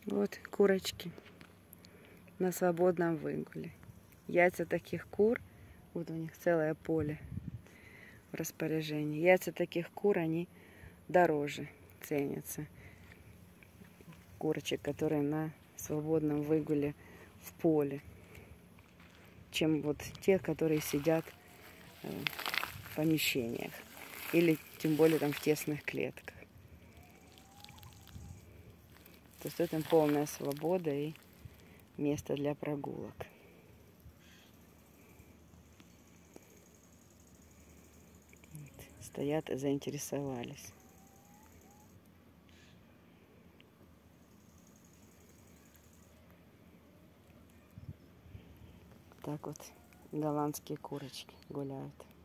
Вот курочки на свободном выгуле. Яйца таких кур, вот у них целое поле в распоряжении. Яйца таких кур, они дороже ценятся. Курочек, которые на свободном выгуле в поле, чем вот те, которые сидят в помещениях. Или тем более там в тесных клетках. То есть это полная свобода и место для прогулок. Вот, стоят и заинтересовались. Так вот голландские курочки гуляют.